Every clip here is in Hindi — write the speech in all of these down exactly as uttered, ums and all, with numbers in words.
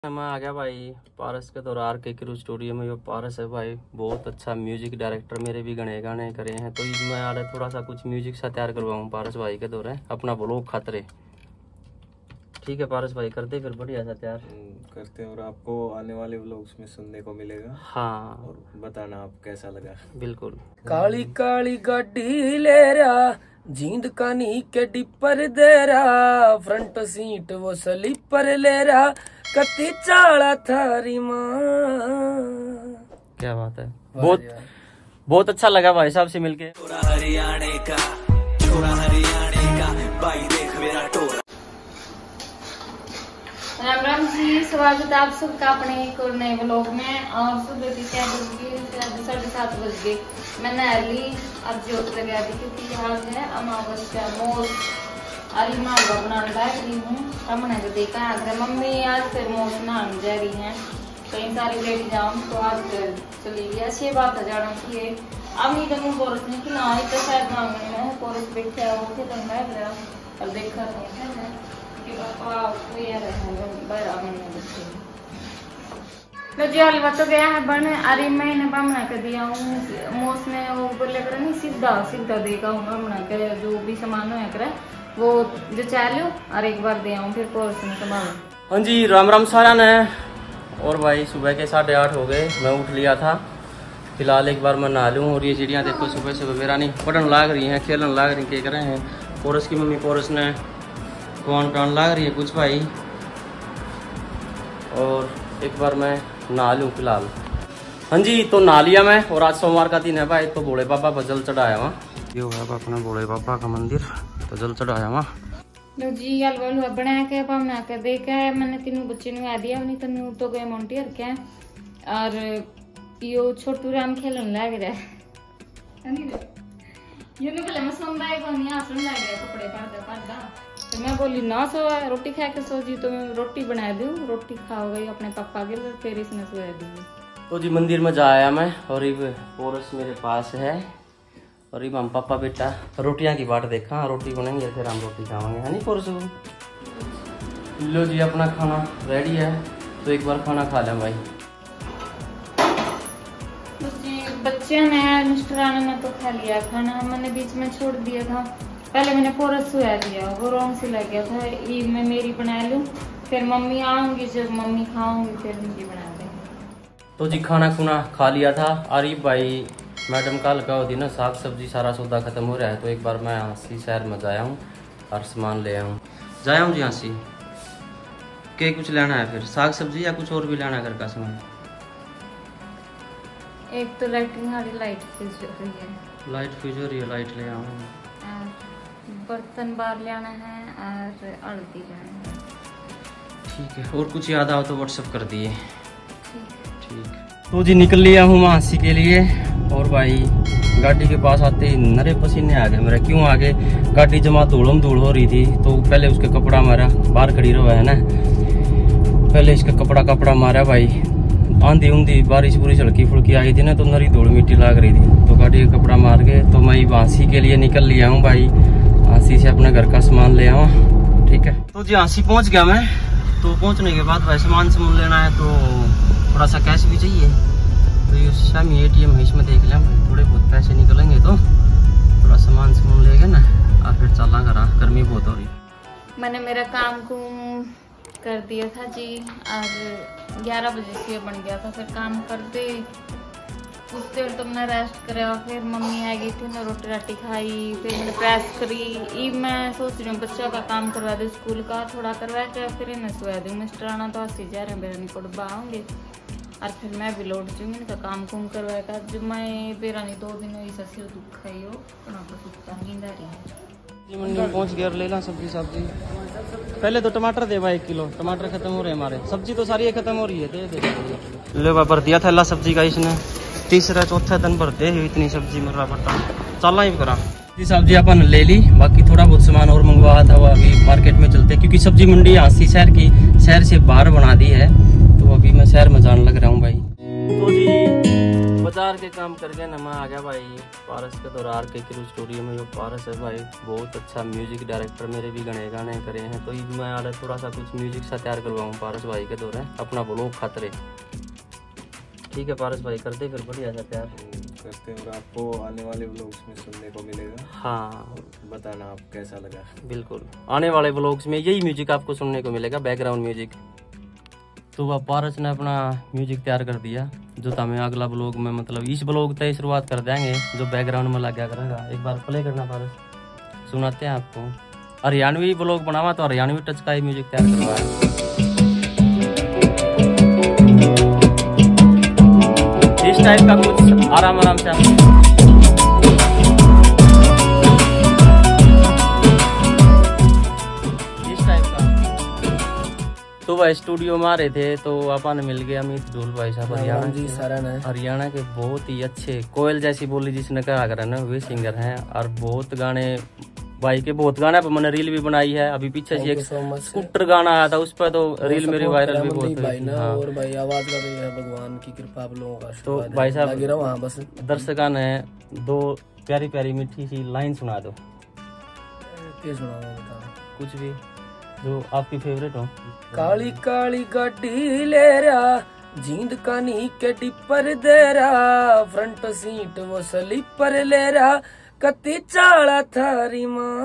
मैं आ गया भाई पारस के दौर आर के क्रू स्टूडियो में। ये पारस है भाई, बहुत अच्छा म्यूजिक डायरेक्टर, मेरे भी गणे गाने करे हैं। तो मैं आ रहा थोड़ा सा कुछ म्यूजिक सा तैयार करवाऊँ पारस भाई के दौर है अपना ब्लॉग खातरे। ठीक है पारस भाई, करते फिर बढ़िया सा तैयार करते हैं और आपको आने वाले व्लॉग्स में सुनने को मिलेगा। हाँ, और बताना आप कैसा लगा। बिल्कुल। काली काली गाड़ी ले रहा, जींद कानी के डिपर दे रहा, फ्रंट सीट वो स्लीपर ले रहा, कति चाला थारी माँ। क्या बात है, बहुत बहुत अच्छा लगा भाई साहब से मिलके। छोरा हरियाणे का, छोरा हरियाणे का, भाई देख मेरा टोरा। राम राम जी, स्वागत है आप सबका अपने एक और नए व्लॉग में। और सुबह की क्या बज गई, साढ़े सात बज गए। मैं नहा ली, अब जोत लगा दी क्योंकि आज है अमावस्या। मोज अरे माँ बनाने लग रही हूँ, हमने तो देखा अगर मम्मी आज फिर मोज नहाने जा रही है, कहीं सारी लेके जाऊँ तो आज फिर चली गई। अच्छी बात है जाना चाहिए। अब नहीं तो पोरस नहीं खिला तो शायद मांगने में पोरस बैठा है वो खेल रहा और देखा नहीं कि पापा कोई यार तो जो हलवा तो गया है बन। अरे मैंने बना कर दिया हूँ मोस ने वो बोले कर नहीं सीधा सीधा देगा हूँ बना के जो भी सामान हो कर वो जो चालू और एक बार दे आऊँ फिर पोरस में संभालो। हाँ जी, राम राम सारा ने। और भाई सुबह के साढ़े आठ हो गए, मैं उठ लिया था। फिलहाल एक बार मैं नहा लूँ। और ये चिड़ियाँ देखो सुबह सुबह मेरा नहीं पढ़न लाग रही हैं, खेलन लाग रही क्या कर रहे हैं। पोरस की मम्मी पोरस ने कौन टान लाग रही है कुछ भाई। और एक बार मैं नहा लूँ फिलहाल। हाँ जी, तो नहा लिया मैं। और आज सोमवार का दिन है भाई, तो भोले बाबा पर जल चढ़ाया वहाँ। ये है अपना भोले बाबा का मंदिर, तो जल चढ़ाया वहाँ। लो जी हलवा हलवा बना के बना के देखा है मैंने। तीनों बच्चे ने दिया नहीं तनु तो गए मोंटी हर क्या। और यो छोटू राम खेलन लग रहा है। ये नहीं बोले मैं सोमदा है को नहीं आसन लग गया कपड़े पड़दा पड़दा। तो मैं बोली ना सो रोटी खा के सो जी, तो मैं रोटी बना दूं, रोटी खाओगे अपने पापा के लिए, फिर इसने सोया दूंगी। तो जी मंदिर में जा आया मैं। और ये पोरस मेरे पास है और ये हम पापा बेटा रोटियां की बाट देखा। रोटी बनेंगे फिर हम रोटी खावांगे, है नहीं पोरस। लो जी अपना खाना रेडी है, तो एक बार खाना खा लें भाई। बच्चे ने मिस्टराना ने तो खा लिया खाना, मैंने बीच में छोड़ दिया था। पहले मैंने पोरस सोया दिया, वो रॉन्ग से लग गया था। ये मैं मेरी बना लूँ, फिर मम्मी आऊंगी, जब मम्मी खाऊंगी फिर उनकी बना देंगे। तो जी खाना खुना खा लिया था। अरे भाई मैडम कल का होती ना साग सब्जी सारा सौदा खत्म हो रहा है, तो एक बार मैं हाँसी शहर में जाया हूँ और सामान ले आऊँ। जाया हूँ जी हाँसी के कुछ लेना है, फिर साग सब्जी या कुछ और भी लेना है घर का सामान। एक तो लाइटिंग हमारी लाइट फ्यूज हो रही है, लाइट फ्यूज हो रही है, लाइट ले आऊँ। बर्तन बार लेना है और हल्दी लेना है। ठीक है, और कुछ याद आओ तो व्हाट्सएप कर दिए। ठीक, तो जी निकल लिया हूँ हाँसी के लिए। और भाई गाड़ी के पास आते ही नरे पसीने आ गए मेरा। क्यों आ गए, गाड़ी जमा धूलम धूल हो रही थी, तो पहले उसके कपड़ा मारा, बाहर खड़ी रहा है ना, पहले इसका कपड़ा कपड़ा मारा भाई। आंधी ऊंधी बारिश बुरिश हल्की फुल्की आई थी ना, तो नरी धूल मिट्टी लाग रही थी, तो गाड़ी का कपड़ा मार के तो मैं हाँसी के लिए निकल लिया हूँ भाई। हाँसी से अपने घर का सामान ले आवा। ठीक है, तो जी हाँसी पहुँच गया मैं। तो पहुँचने के बाद भाई सामान सामान लेना है, तो थोड़ा सा कैश भी चाहिए। तो ये शामी ए टी एम है, इसमें देख लें भाई, थोड़े बहुत पैसे निकलेंगे तो थोड़ा सामान सामान लेंगे ना, और फिर चलना करा। गर्मी बहुत हो रही। मैंने मेरा काम को कर दिया था जी, और ग्यारह बजे से बन गया था। फिर काम करते कुछ देर तो मैंने रेस्ट करा, फिर मम्मी आ गई थी ना, रोटी राटी खाई, फिर मैंने प्रेस करी। ये मैं सोच रही हूँ बच्चों का काम करवा दूँ, स्कूल का थोड़ा करवा के फिर इन्हें सोया दूँ। मिस्टर आना तो हंसी जा रहे हैं, बेरा नहीं पड़वा आऊँगे और फिर मैं भी लौट जाऊँगी। इनका काम कुम करवाएगा जो मैं बेरा नहीं, दो दिन हुई सिर दुख है यो नींद आ रही है। मंडी में पहुँच गया, ले ला सब्जी सब्जी। पहले तो टमाटर दे भाई एक किलो, टमाटर खत्म हो रहे हैं हमारे। सब्जी तो सारी खत्म हो रही है, दे दे। ले भर दिया था ला सब्जी का इसने, तीसरा चौथा दिन भरते है इतनी सब्जी मर्रा पट्टा चलना ही करा। ये सब्जी अपन ले ली, बाकी थोड़ा बहुत सामान और मंगवाया था वो अभी मार्केट में चलते, क्योंकि सब्जी मंडी हाँसी शहर की शहर से बाहर बना दी है, तो अभी मैं शहर में जाने लग रहा हूँ भाई। तो जी बाजार के काम करके ना मैं आ गया भाई पारस के दौर आर के क्रू स्टूडियो में। जो पारस है भाई बहुत अच्छा म्यूजिक डायरेक्टर, मेरे भी गणे गाने करे हैं, तो मैं आ रहा थोड़ा सा कुछ म्यूजिक सा तैयार करवाऊँ पारस भाई के दौर है अपना ब्लॉग खतरे। ठीक है पारस भाई करते फिर बढ़िया सा तैयार करते हैं और आपको आने वाले व्लॉग्स में सुनने को मिलेगा। हाँ बताना आप कैसा लगा। बिल्कुल आने वाले व्लॉग्स में यही म्यूजिक आपको सुनने को मिलेगा, बैकग्राउंड म्यूजिक। तो वह पारस ने अपना म्यूजिक तैयार कर दिया जो हमें अगला ब्लॉग में मतलब इस ब्लॉग तय शुरुआत कर देंगे जो बैकग्राउंड में लगा करेगा। एक बार प्ले करना पारस, सुनाते हैं आपको। हरियाणवी ब्लॉग बनावा तो हरियाणवी टच का ही म्यूजिक तैयार करवाया। इस टाइप का कुछ आराम आराम से इस टाइप का। तो वह स्टूडियो में आ रहे थे तो अपन मिल गए अमित ढोल भाई साहब हरियाणा जी सारण है, हरियाणा के बहुत ही अच्छे कोयल जैसी बोली जिसने कहा कर ना वे सिंगर हैं और बहुत गाने भाई के बहुत गाने पर मैंने रील भी बनाई है। अभी पीछे से एक स्कूटर गाना आया था उस पर तो रील मेरी वायरल भी बहुत हुई थी। हाँ। और भाई आवाज का भी है भगवान की कृपा आप लोगों का। तो भाई साहब बस दर्शकों ने दो प्यारी प्यारी मीठी सी लाइन सुना दो। क्या सुना कुछ भी जो आपकी फेवरेट हो। काली काली गाड़ी ले रहा जींद कानी के डिपर दे रहा, फ्रंट सीट वो स्लीपर ले रहा, कति चाला थारी माँ।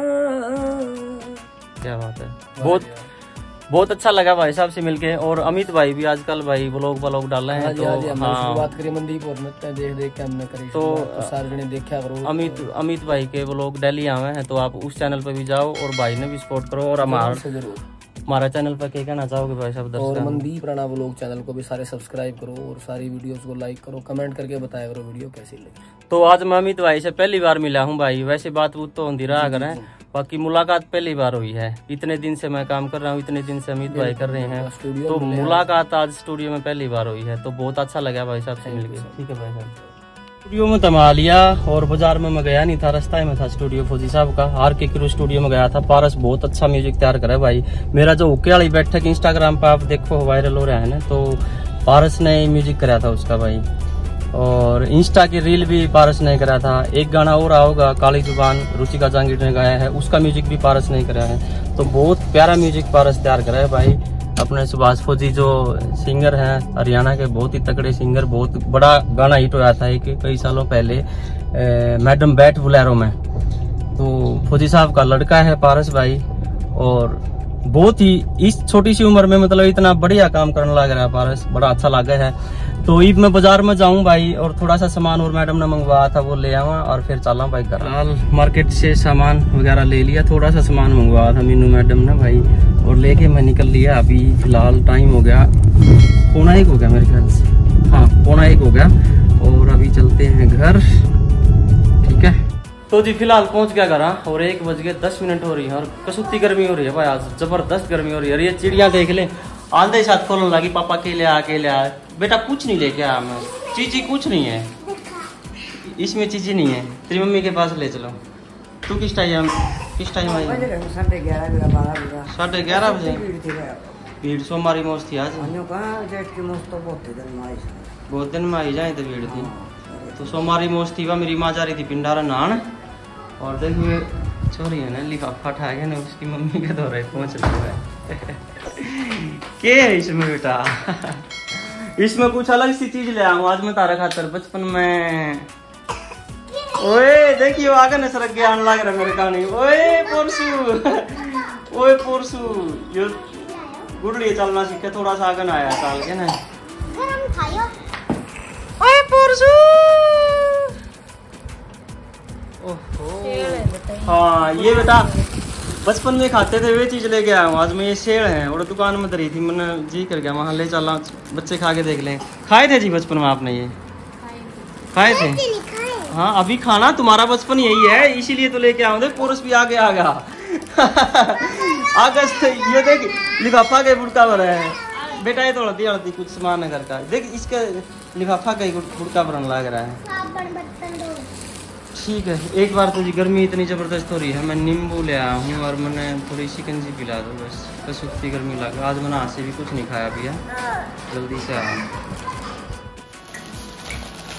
क्या बात है, बहुत बहुत अच्छा लगा भाई साहब से मिलके। और अमित भाई भी आजकल भाई ब्लॉग ब्लॉग डाल रहे हैं। तो हाँ बात करें मनदीप और देख देख के हमने करी तो सारे जने देखा करो। अमित अमित भाई के ब्लॉग डेली आवे हैं तो आप उस चैनल पे भी जाओ और भाई ने भी सपोर्ट करो। और हमारा हमारा चैनल पर क्या कहना चाहोगे भाई साहब दर्शक? और मनदीप राणा ब्लॉग चैनल को भी सारे सब्सक्राइब करो और सारी वीडियोस को लाइक करो, कमेंट करके बताया करो वीडियो कैसी लगी। तो आज मैं अमित भाई से पहली बार मिला हूँ भाई, वैसे बात वो तो होती रहा करें, बाकी मुलाकात पहली बार हुई है। इतने दिन से मैं काम कर रहा हूँ, इतने दिन से अमित भाई कर रहे हैं, तो मुलाकात आज स्टूडियो में पहली बार हुई है। तो बहुत अच्छा लगा भाई साहब से मिलकर। ठीक है भाई साहब स्टूडियो में तमा लिया और बाजार में मैं गया नहीं था, रास्ता में था स्टूडियो फौजी साहब का। आर के क्रू स्टूडियो में गया था। पारस बहुत अच्छा म्यूजिक तैयार करे भाई। मेरा जो ओके वाली बैठक इंस्टाग्राम पे आप देखो वायरल हो रहा है ना, तो पारस ने म्यूजिक कराया था उसका भाई। और इंस्टा की रील भी पारस ने कराया था। एक गाना और होगा काली जुबान रुचिका जांगीर ने गाया है, उसका म्यूजिक भी पारस ने कराया है। तो बहुत प्यारा म्यूजिक पारस तैयार करा है भाई। अपने सुभाष फौजी जो सिंगर हैं हरियाणा के, बहुत ही तगड़े सिंगर, बहुत बड़ा गाना हिट होया था एक कई सालों पहले मैडम बैठ बुलेरो में। तो फौजी साहब का लड़का है पारस भाई और बहुत ही इस छोटी सी उम्र में मतलब इतना बढ़िया काम करने लग रहा है पारस, बड़ा अच्छा लगा है। तो ईद में बाजार में जाऊं भाई और थोड़ा सा सामान और मैडम ने मंगवाया था वो ले आवा और फिर चला भाई घर। फिलहाल मार्केट से सामान वगैरह ले लिया, थोड़ा सा सामान मंगवाया था मीनू मैडम ने भाई और लेके मैं निकल लिया। अभी फिलहाल टाइम हो गया पौना एक हो गया मेरे ख्याल से, हाँ पौना एक हो गया और अभी चलते हैं घर। ठीक है तो जी फिलहाल पहुंच गया घर और एक बज के दस मिनट हो रही है और कसुती गर्मी हो रही है भाई, आज जबरदस्त गर्मी हो रही है। ये चिड़िया देख ले आंधे साथ खोलने लगी, पापा के लिया के लिया। बेटा कुछ नहीं लेके आया मैं, चीजी कुछ नहीं है इसमें, चीजी नहीं है, तेरी मम्मी के पास ले चलो। तू किस टाइम किस टाइम आई? साढ़े ग्यारह साढ़े ग्यारह बजे भीड़ सोमवारी मौज थी आज, बहुत दिन में आई जाए तो भीड़ थी। तो सोमवारी मौज थी वह मेरी माँ जा रही थी पिंडारा नहान और देखिए छोरी है ना लिफाफा उठा गया ना उसकी मम्मी के दौरे पहुंच रही है। क्या है इसमें बेटा? इसमें कुछ अलग सी चीज ले आऊँ आज मैं तारा खातर। बचपन में ओए देखियो आगे न सरक गया लग रहा मेरे कहानी। ओए पोरसू ओए पोरसू यो गुड़ली चलना सीखे, थोड़ा सा आगे आया साल के ना। ओए पोरसू ओहो हाँ ये बेटा बचपन में खाते थे वे चीज लेके आया हूँ आज मैं। ये सेड़ है और दुकान में धरी थी, मैंने जी कर गया वहाँ ले चला बच्चे खा के देख लें। खाए थे जी बचपन में आपने ये खाए थे? हाँ अभी खाना तुम्हारा बचपन यही है इसीलिए तो लेके आऊँ। देख पुरुष भी आगे आ गया। अगस्त ये देख लिफाफा के बुड़का भरा है बेटा, ये तो हल्दी हल्दी कुछ सामान है घर का। देख इसका लिफाफा का बुड़का भरन लग रहा है। ठीक है एक बार तो जी गर्मी इतनी ज़बरदस्त हो रही है, मैं नींबू ले आया हूँ और मैंने थोड़ी शिकंजी पिला दो बस, कसुती गर्मी लगा। आज मैंने आज से भी कुछ नहीं खाया पिया, जल्दी से आया।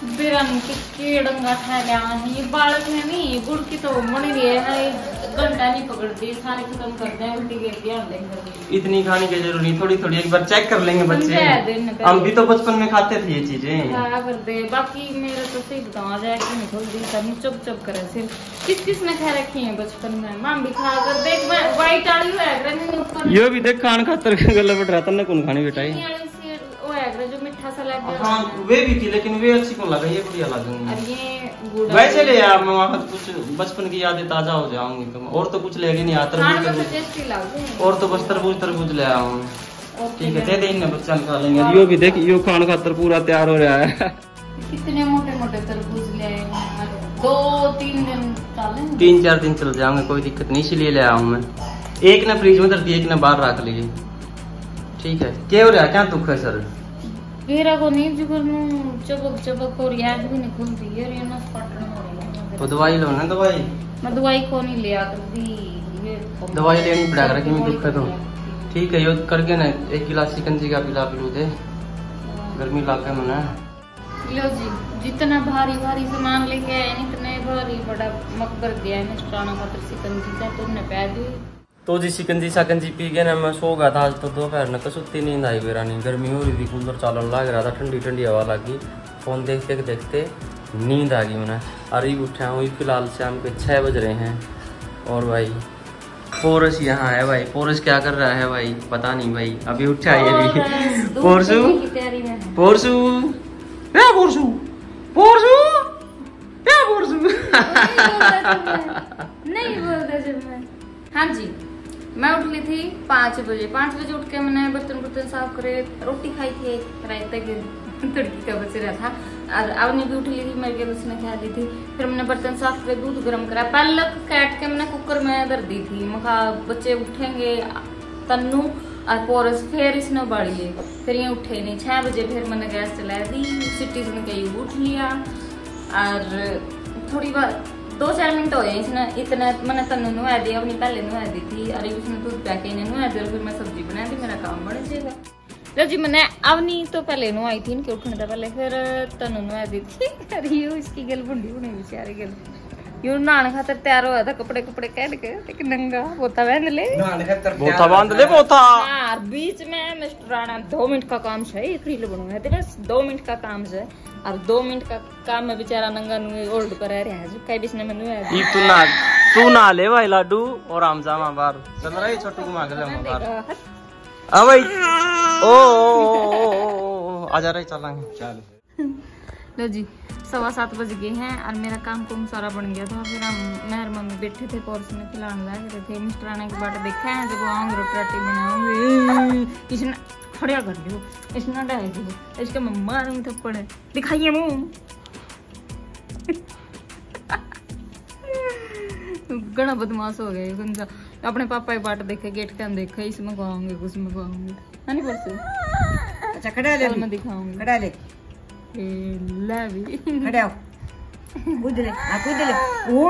बिरन के डंगा ठहरा है बालक है नहीं गुड़ की तो मनी रही है घंटा नहीं पकड़ती सारे खत्म कर दे उल्टी गिर दिया लेंगे। इतनी खाने की जरूरत नहीं, थोड़ी थोड़ी एक बार चेक कर लेंगे बच्चे। हम भी तो बचपन में खाते थे ये चीजें। क्या कर दे बाकी मेरे तो सही बताओ जाए कि नहीं खोल दी सब चुप चुप करे सिर्फ किस किस ने खा रखी है बचपन में मां भी खा कर देख मैं वाइट आलू है ऊपर ये भी देख खान खातर गला बैठ रहा था ना कौन खानी बेटा जो मिठा सा लग गया। हाँ वे भी थी लेकिन वे अच्छी कौन लगा, ये बढ़िया लगी। और ये गुड़ वैसे ले यार मैं वहाँ कुछ बचपन की यादें ताजा हो जाऊंगी तुम और तो कुछ लेके नहीं आता और तो बस तरबूज तरबूज ले आऊँ। ठीक है दे दे इन्हें बच्चा खा लेंगे। यो भी देख यो खान खातर पूरा तैयार हो रहा है। कितने मोटे मोटे तरबूज ले आए दो तीन दिन चले तीन चार दिन चल जाऊंगे कोई दिक्कत नहीं, इसलिए ले आऊँ मैं। एक ने फ्रिज में धर दी एक ने बाहर रख ली। ठीक है क्या हो रहा क्या दुख है सर? मेरा को नहीं जुगर नु चबक चबक और याद भी नहीं खुलती है ये ना फटने हो रही है। तो दवाई लो ना दवाई। मैं दवाई को नहीं लिया करती ये दवाई लेनी पड़ा कर क्यों दुख है तो। ठीक है यो करके ना एक गिलास शिकंजी का पिला पिलू दे गर्मी लाके मना। लो जी जितना भारी भारी सामान लेके आए इतने भारी बड़ा मकबर दिया है मिष्टाना खातर शिकंजी का तुमने पै दी। तो जी शिकंजी शकंजी पी के ना मैं सो गया था आज तो दोपहर में कसुत्ती नींद आई मेरा नहीं गर्मी हो रही थी कूलर चालन लग रहा था ठंडी ठंडी हवा लगी फोन देखते देखते नींद आ गई मैंने। अरे उठा हूँ फिलहाल शाम के छः बज रहे हैं और भाई पोरस यहाँ है भाई। पोरस क्या कर रहा है भाई पता नहीं भाई अभी उठा है अभी। पोरसू पोरसू क्या पोरसू पोरसू क्या पोरसू नहीं बोलता जब मैं। हाँ जी मैं उठ ली थी पाँच बजे पाँच बजे उठ के मैंने बर्तन बर्तन साफ करे रोटी खाई थी एक रायता के तड़की का बच रहा था और अवनी भी उठ ली थी मेरे के उसने खा ली थी। फिर मैंने बर्तन साफ करे दूध गर्म करा पलक काट के मैंने कुकर में धर दी थी। मखा बच्चे उठेंगे तन्नू और पोरस फिर इसने उबाली ले फिर ये उठे नहीं। छह बजे फिर मैंने गैस चला दी सिटी सुन के उठ लिया और थोड़ी बार दो चार मिनट हो गए इसने इतना मैंने तन्नू नुआ दी अपनी पहले नुआ दी थी अरे उसने दूध पैके इन्हें नुआ दिया फिर मैं सब्जी बना दी मेरा काम बढ़ जाएगा। लो जी मैंने अवनी तो पहले नुआई थी इनके उठने से पहले फिर तन्नू नुआ दी थी। अरे यो इसकी गल बुंडी होनी बेचारी गल यो नहाने खातर तैयार हुआ था कपड़े कपड़े कह के एक नंगा बोता बांध ले बोता बांध ले बोता। हाँ बीच में मिस्टर राणा दो मिनट का काम है एक रील बनूंगा तेरे दो मिनट का काम है और दो मिनट का काम में बेचारा नंगा नुए ओल्ड पर रह रहा है जो कई बीच में नुए ई तू ना तू ना ले भाई लाडू और आम जामा बाहर चल रहा है छोटू को मांग ले हम बाहर आ भाई ओ आ जा रहे चलेंगे चल। लो जी सवा सात बज गए हैं और मेरा काम कुम सारा बन गया था। फिर हम मेहर मम्मी बैठे थे पोर्स में खिलाने लग रहे थे। मिस्टर आने के बाद देखा है जब आऊंगी रोटी राटी बनाऊंगी इसने खड़िया कर लो इसने डाल दो इसके मम्मा थप्पड़ दिखाइए मुंह गड़ा बदमाश हो गए गुंजा अपने पापा की बाट देखे गेट के अंदर देखा इसमें खुआऊंगी कुछ में खुआऊंगी है नहीं परसों। अच्छा खड़ा ले मैं दिखाऊंगी खड़ा ले ले भी खड़ा हो कूद ले आ कूद ले ओ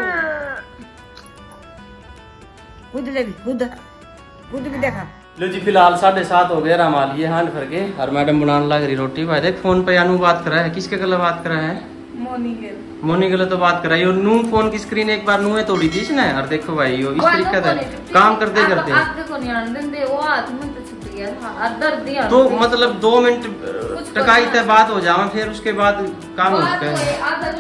कूद ले भी कूद कूद भी देखा। लो जी फिलहाल साढ़े सात हो गए रामाल ये हाल करके और मैडम बनाने लग रही रोटी भाई देख फोन पे अनु बात कर रहा है किसके गले बात कर रहा है मोनी के मोनी गले तो बात कर रहा है। नू फोन की स्क्रीन एक बार नूए तोड़ी थी इसने और देखो भाई यो इस तरीके से काम करते करते तो मतलब दो मिनट टकाई तक बात हो जावा फिर उसके बाद काम हो सकता है।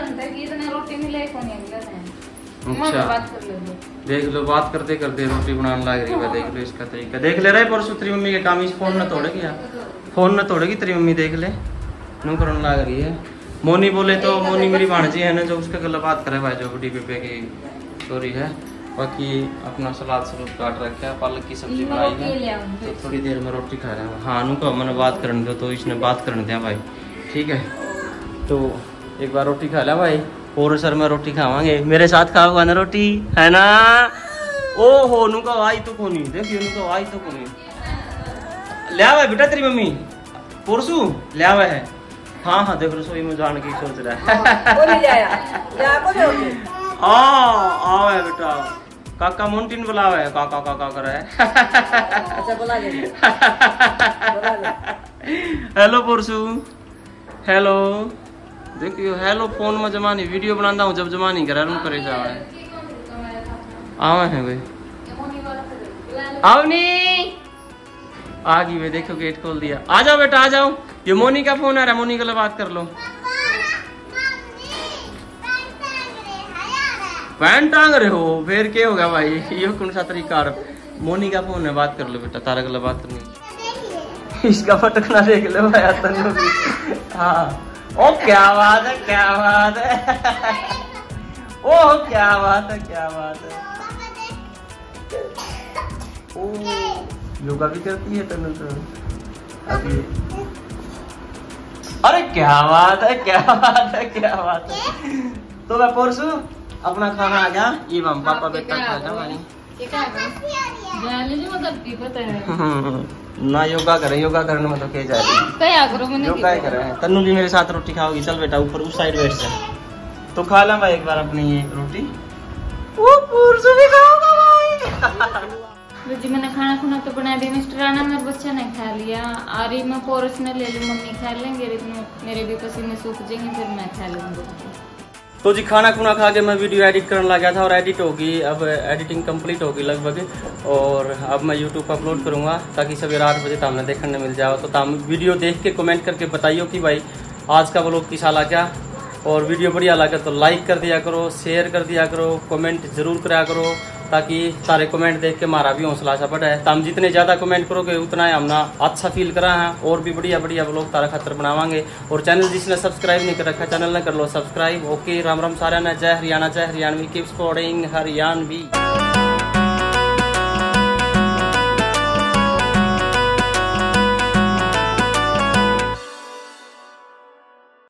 अच्छा देख लो बात करते करते रोटी बनाने लग रही है देख लो इसका तरीका देख ले रहे परसों तेरी मम्मी के काम इस फोन न तोड़ेगी यार फोन न तोड़ेगी तेरी मम्मी देख ले नू करने लग रही है। मोनी बोले तो मोनी मेरी भाणजी है ना जो उसके गला बात करे भाई जो बड़ी बेबे की चोरी है। बाकी अपना सलाद सलूद काट रखा है पालक की सब्जी बनाई है तो थोड़ी देर में रोटी खा रहे हैं। हाँ अनु को मैंने बात करने दो तो इसने बात करने दिया भाई ठीक है। तो एक बार रोटी खा लिया भाई और सर में रोटी खावांगे मेरे साथ खाओगा ना रोटी है ना। ओ हो नु का आई तो कोनी देखियो नु का आई तो कोनी ले आवे बेटा तेरी मम्मी परसू ले आवे है। हाँ हाँ देख रसोई में जाने की सोच रहा है बोली जाया या को दे आ आवे बेटा काका मोन्टिन बुलावे काका काका करे अच्छा बुला ले बुला ले। हेलो परसू हेलो देखियो हेलो फोन में जमा नहीं वीडियो बनाता हूँ जब जमा नहीं करा रूम करे जा आवे हैं वे आवनी आ गई वे देखो गेट खोल दिया। आ जाओ बेटा आ जाओ। ये मोनी का फोन आ रहा है मोनी को बात कर लो। पैंट टांग रहे हो फिर क्या होगा भाई ये कौन सा तरीका। मोनी का फोन है बात कर लो बेटा तारा के बात करनी। इसका फटकना देख लो भाई तन्नू भी। हाँ ओ क्या बात है क्या बात है। ओह क्या बात है क्या बात है। ओ योगा भी करती है तन्नू तो अभी। अरे क्या बात है क्या बात है क्या बात है। तो मैं परसों अपना खाना आ गया ये मम पापा बेटा खाना वाली ना योगा करे योगा करने में तो क्या जा रही है योगा ही करे। तन्नू भी मेरे साथ रोटी खाओगी चल बेटा ऊपर उस साइड बैठ जा। तो खा ला भाई एक बार अपनी ये रोटी। वो परसों भी खाऊंगा भाई। जी मैंने खाना खुना तो बना दिया मिस्टर राणा मेरे बच्चे ने खा लिया। आ रही मैं पोरस ने ले ली मम्मी खा लेंगे मेरे भी पसीने सूख जाएंगे फिर मैं खा लूंगी। तो जी खाना खुना खा के मैं वीडियो एडिट करने लगा था और एडिट होगी अब एडिटिंग कंप्लीट होगी लगभग और अब मैं यूट्यूब पर अपलोड करूंगा ताकि सवेरे आठ बजे तामने देखने मिल जाओ। तो ताम वीडियो देख के कमेंट करके बताइयो कि भाई आज का व्लॉग किसा लगा और वीडियो बढ़िया लगा तो लाइक कर दिया करो शेयर कर दिया करो कमेंट जरूर करा करो ताकि सारे कमेंट देख के हमारा भी हौसला सा बढ़े। तो हम जितने ज्यादा कमेंट करोगे उतना ही हमना अच्छा फील करा है और भी बढ़िया बढ़िया व्लॉग तारा खातर बनावांगे। और चैनल जिसने सब्सक्राइब नहीं कर रखा चैनल ने कर लो सब्सक्राइब। ओके राम राम सारा ने जय हरियाणा जय हरियाणवी कीप सपोर्टिंग हरियाणवी।